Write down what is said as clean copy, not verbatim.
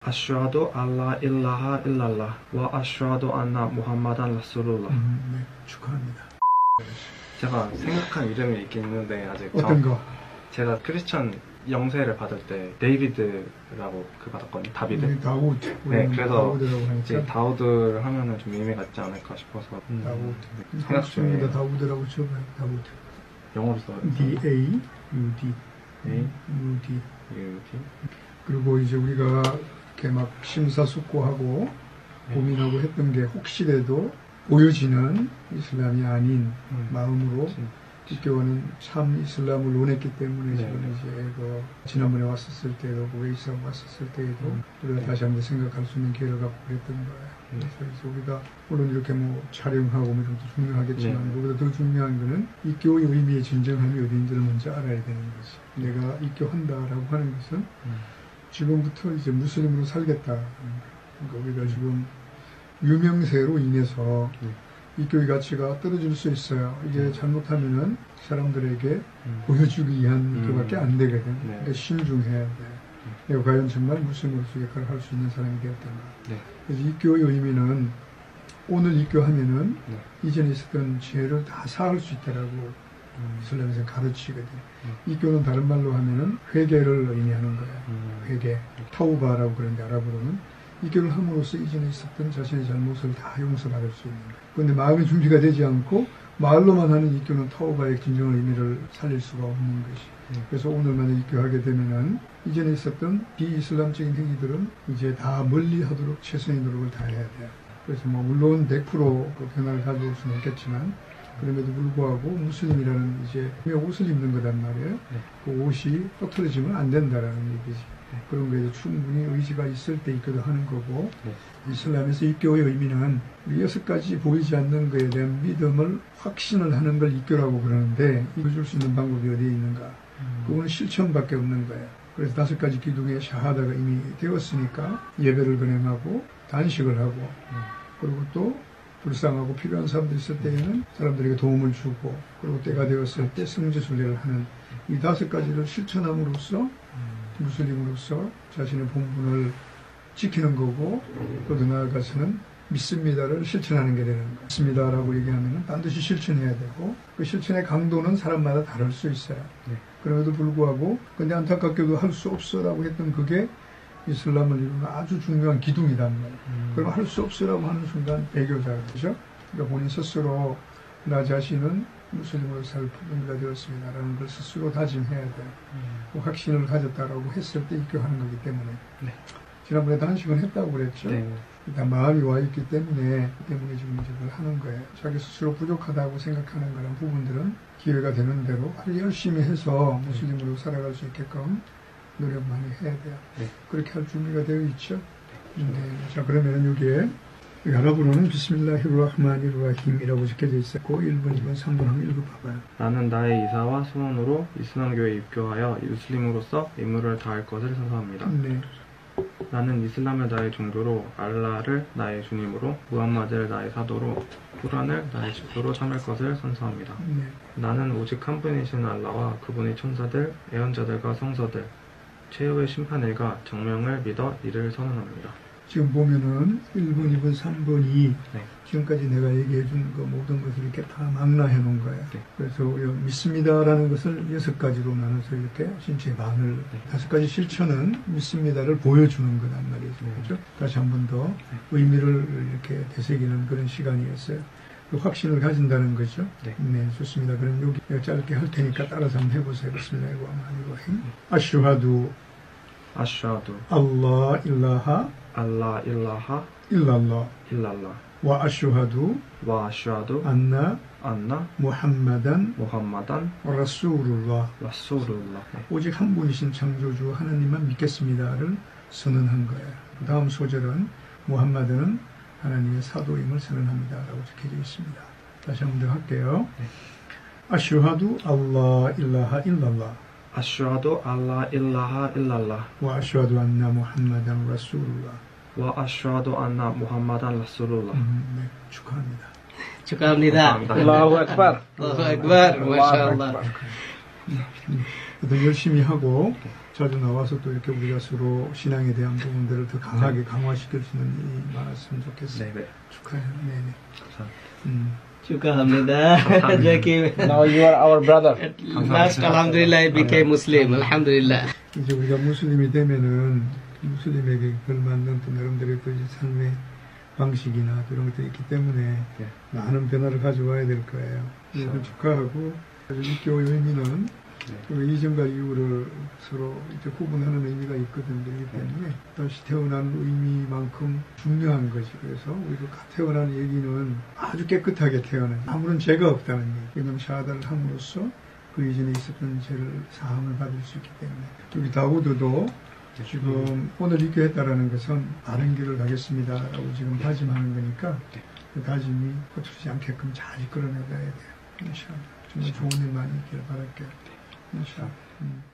아슈하두 알라 일라하 일랄라 와 아슈하두 안나 무함마단 라술룰라. 네, 축하합니다. 제가 생각한 이름이 있긴 있는데 아직 어떤 거? 제가 크리스천 영세를 받을 때 데이비드라고 받았거든요. 다비드. 다우드. 네, 그래서 이제 하니까 다우드를 하면은 좀 의미가 있지 않을까 싶어서 다우드. 생각 중에 다우드라고 쳐봐요. 다우드. 영어로 써요. D-A-U-D. U-D. 그리고 이제 우리가 이렇게 막 심사숙고하고 고민하고 했던 게 혹시라도 보여지는 이슬람이 아닌 마음으로 기교는 참 이슬람을 원했기 때문에 지금 이제 지난번에 왔었을 때도 웨이스하고 왔었을 때에도 우리가 다시 한번 생각할 수 있는 기회를 갖고 그랬던 거예요. 그래서 우리가 물론 이렇게 뭐 촬영하고 뭐 이런 것도 중요하겠지만 그보다 더 중요한 거는 이 교의 의미의 진정함이 어딘지를 먼저 알아야 되는 거지. 내가 입교한다라고 하는 것은 지금부터 이제 무슬림으로 살겠다. 그러니까 우리가 지금 유명세로 인해서 이 교의 가치가 떨어질 수 있어요. 이게 잘못하면은 사람들에게 보여주기 위한 그밖에 안 되거든. 그러니까 신중해야 돼. 내가 과연 정말 무슬림으로서 역할을 할 수 있는 사람이 되었던가. 그래서 이 교의 의미는 오늘 입교하면은 이전에 있었던 죄를 다 사할 수 있다라고 이슬람에서 가르치거든. 입교는 다른 말로 하면은 회개를 의미하는 거야. 회개. 타우바라고 그러는데 아랍어로는 입교를 함으로써 이전에 있었던 자신의 잘못을 다 용서받을 수 있는 거야. 그런데 마음의 준비가 되지 않고 말로만 하는 입교는 타우바의 진정한 의미를 살릴 수가 없는 것이. 그래서 오늘 만약 입교하게 되면은 이전에 있었던 비이슬람적인 행위들은 이제 다 멀리 하도록 최선의 노력을 다해야 돼요. 그래서 뭐 물론 100% 그 변화를 가져올 수는 없겠지만 그럼에도 불구하고 무슬림이라는 이제 옷을 입는 거단 말이에요. 그 옷이 흐트러지면 안 된다라는 얘기지. 그런 거에 충분히 의지가 있을 때 입교도 하는 거고 이슬람에서 입교의 의미는 우리 6가지 보이지 않는 것에 대한 믿음을 확신을 하는 걸 입교라고 그러는데 보여줄 수 있는 방법이 어디에 있는가? 그거는 실천밖에 없는 거예요. 그래서 5가지 기둥에 샤하다가 이미 되었으니까 예배를 건행하고 단식을 하고 그리고 또 불쌍하고 필요한 사람들이 있을 때에는 사람들에게 도움을 주고 그리고 때가 되었을 때 성지순례를 하는 이 5가지를 실천함으로써 무슬림으로서 자신의 본분을 지키는 거고 또 더 나아가서는 믿습니다를 실천하는 게 되는 거예요. 믿습니다라고 얘기하면 반드시 실천해야 되고 그 실천의 강도는 사람마다 다를 수 있어요. 그럼에도 불구하고 근데 안타깝게도 할 수 없어라고 했던 그게 이슬람을 이루는 아주 중요한 기둥이란 말이에요. 그럼 할 수 없어라고 하는 순간 배교자가 되죠. 그러니까 본인 스스로 나 자신은 무슬림으로 살 준비가 되었습니다라는 걸 스스로 다짐해야 돼요. 그 확신을 가졌다라고 했을 때 입교하는 거기 때문에. 지난번에 단식은 했다고 그랬죠. 일단 마음이 와 있기 때문에 지금 이제 하는 거예요. 자기 스스로 부족하다고 생각하는 그런 부분들은 기회가 되는 대로 아주 열심히 해서 무슬림으로 살아갈 수 있게끔 노력 많이 해야 돼요. 그렇게 할 준비가 되어 있죠. 자, 그러면 여기에 아랍어로는 비스밀라히르라흐마니르라힘이라고 적혀져 있었고 1번, 2번, 3번 한번 읽어봐봐요. 나는 나의 이사와 소원으로 이슬람교에 입교하여 무슬림으로서 임무를 다할 것을 선서합니다. 나는 이슬람을 나의 종교로, 알라를 나의 주님으로, 무함마드를 나의 사도로, 꾸란을 나의 집도로 삼을 것을 선서합니다. 나는 오직 한 분이신 알라와 그분의 천사들, 애언자들과 성서들, 최후의 심판일과 정명을 믿어 이를 선언합니다. 지금 보면은 1번, 2번, 3번이 지금까지 내가 얘기해 준 그 모든 것을 이렇게 다 망라해 놓은 거예요. 그래서 믿습니다라는 것을 6가지로 나눠서 이렇게 신체의 반을 5가지 실천은 믿습니다를 보여주는 거란 말이죠. 그렇죠? 다시 한 번 더 의미를 이렇게 되새기는 그런 시간이었어요. 그 확신을 가진다는 거죠. 네, 좋습니다. 그럼 여기 내가 짧게 할 테니까 따라서 한번 해보세요. 비스밀라히르rah마니르라힘. 아슈하두 알라 일라하 일랄라 와 아슈하두 안나 무함마단 라술ullah 오직 한 분이신 창조주 하나님만 믿겠습니다를 선언한 거예요. 그 다음 소절은 무함마드는 하나님의 사도임을 선언합니다 라고 적혀져 있습니다. 다시 한 번 더 할게요. 아슈하두 알라 일라하 일랄라 아슈하두 알라 일라하 일랄라 와 아슈하두 안나 무함마단 라술ullah 와 아슈하두 안나 무함마단 라술ullah. 네, 축하합니다. 축하합니다. 알라후 악발. 알라후 악발. 마샤알라. 더 열심히 하고 자주 나와서 또 이렇게 우리가 서로 신앙에 대한 부분들을 더 강하게 강화시킬 수 있는 일이 많았으면 좋겠어요. 네네. 축하해요. 네네. 감사합니다. Alhamdulillah, Jackie. Now you are our brother. At last, Alhamdulillah, I became Muslim. Alhamdulillah. 이제 우리가 무슬림이 되면은 무슬림에게 걸맞는 또 나름대로의 또 이제 삶의 방식이나 그런 것들이 있기 때문에 네. 많은 변화를 가져와야 될 거예요. 그래서 축하하고 유교의 의미는 그 이전과 이후를 서로 이제 구분하는 의미가 있거든요. 그렇기 때문에 다시 태어난 의미만큼 중요한 것이 그래서 우리가 태어난 얘기는 아주 깨끗하게 태어난 아무런 죄가 없다는 얘기. 왜냐하면 샤하다를 함으로써 그 이전에 있었던 죄를 사함을 받을 수 있기 때문에 우리 다우드도 지금 오늘 입교했다라는 것은 바른 길을 가겠습니다라고 지금 다짐하는 거니까 그 다짐이 거칠지 않게끔 잘 이끌어내가야 돼요. 정말 좋은 일 많이 있기를 바랄게요. 인샤.